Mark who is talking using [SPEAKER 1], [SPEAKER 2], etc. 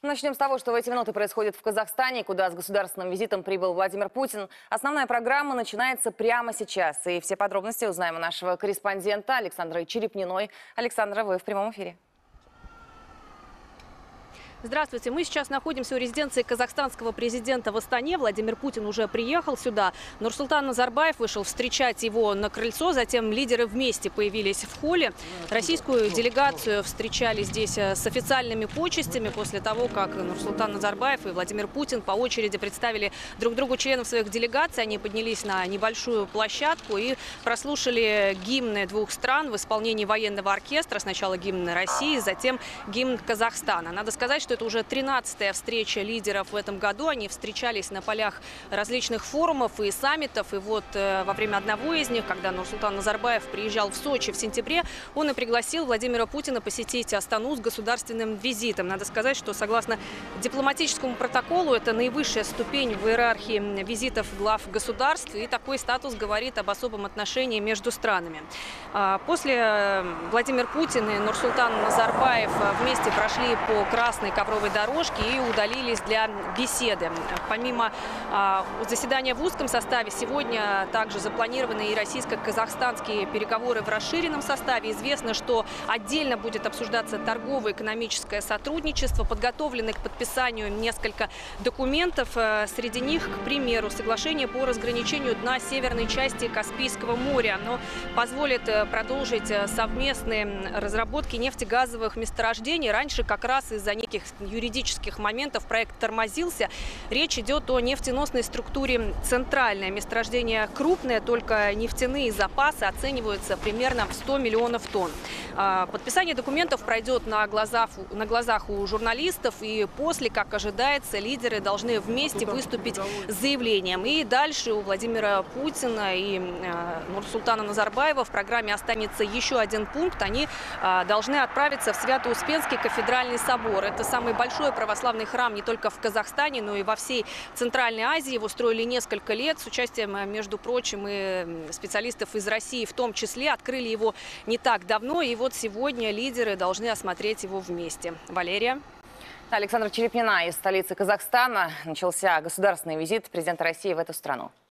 [SPEAKER 1] Начнем с того, что в эти минуты происходит в Казахстане, куда с государственным визитом прибыл Владимир Путин. Основная программа начинается прямо сейчас. И все подробности узнаем у нашего корреспондента Александры Черепниной. Александра, вы в прямом эфире.
[SPEAKER 2] Здравствуйте. Мы сейчас находимся у резиденции казахстанского президента в Астане. Владимир Путин уже приехал сюда. Нурсултан Назарбаев вышел встречать его на крыльцо. Затем лидеры вместе появились в холле. Российскую делегацию встречали здесь с официальными почестями после того, как Нурсултан Назарбаев и Владимир Путин по очереди представили друг другу членов своих делегаций. Они поднялись на небольшую площадку и прослушали гимны двух стран в исполнении военного оркестра. Сначала гимн России, затем гимн Казахстана. Надо сказать, что это уже 13-я встреча лидеров в этом году. Они встречались на полях различных форумов и саммитов. И вот во время одного из них, когда Нурсултан Назарбаев приезжал в Сочи в сентябре, он и пригласил Владимира Путина посетить Астану с государственным визитом. Надо сказать, что согласно дипломатическому протоколу, это наивысшая ступень в иерархии визитов глав государств. И такой статус говорит об особом отношении между странами. После Владимир Путин и Нурсултан Назарбаев вместе прошли по красной ковровой дорожки и удалились для беседы. Помимо заседания в узком составе, сегодня также запланированы и российско-казахстанские переговоры в расширенном составе. Известно, что отдельно будет обсуждаться торгово-экономическое сотрудничество. Подготовлены к подписанию несколько документов. Среди них, к примеру, соглашение по разграничению дна северной части Каспийского моря. Оно позволит продолжить совместные разработки нефтегазовых месторождений. Раньше как раз из-за неких юридических моментов проект тормозился. Речь идет о нефтеносной структуре «Центральное». Месторождение крупное, только нефтяные запасы оцениваются примерно в 100 миллионов тонн. Подписание документов пройдет на глазах у журналистов, и после, как ожидается, лидеры должны вместе выступить с заявлением. И дальше у Владимира Путина и Нурсултана Назарбаева в программе останется еще один пункт. Они должны отправиться в Свято-Успенский кафедральный собор. Это самый большой православный храм не только в Казахстане, но и во всей Центральной Азии. Его строили несколько лет с участием, между прочим, и специалистов из России в том числе. Открыли его не так давно, и вот сегодня лидеры должны осмотреть его вместе. Валерия.
[SPEAKER 1] Александра Черепнина из столицы Казахстана. Начался государственный визит президента России в эту страну.